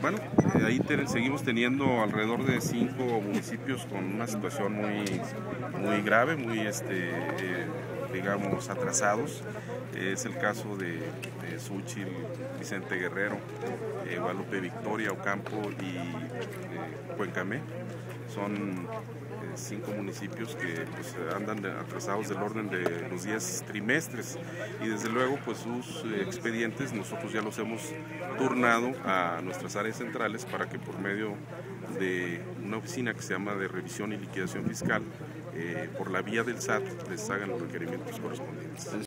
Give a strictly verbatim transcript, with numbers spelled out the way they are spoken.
bueno, eh, ahí te, seguimos teniendo alrededor de cinco municipios con una situación muy, muy grave, muy, este, eh, digamos, atrasados. Eh, es el caso de, de Xúchitl, Vicente Guerrero, eh, Guadalupe Victoria, Ocampo y eh, Cuencamé. Son eh, cinco municipios que pues, andan de, atrasados del orden de los diez trimestres y desde luego pues sus eh, expedientes nosotros ya los hemos turnado a nuestras áreas centrales para que por medio de una oficina que se llama de revisión y liquidación fiscal, eh, por la vía del S A T les hagan los requerimientos correspondientes.